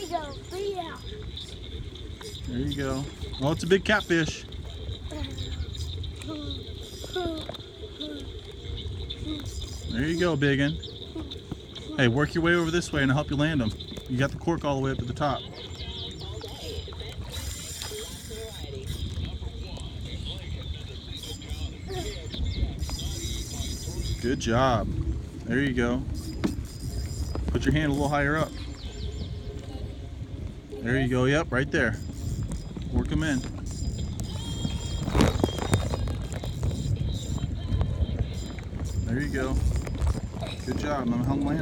you go. Breathe out. There you go. Oh, it's a big catfish. There you go, biggin. Hey, work your way over this way and I'll help you land them. You got the cork all the way up to the top. Good job. There you go. Put your hand a little higher up. There you go. Yep, right there. Work them in. There you go. Good job. I'm hung land.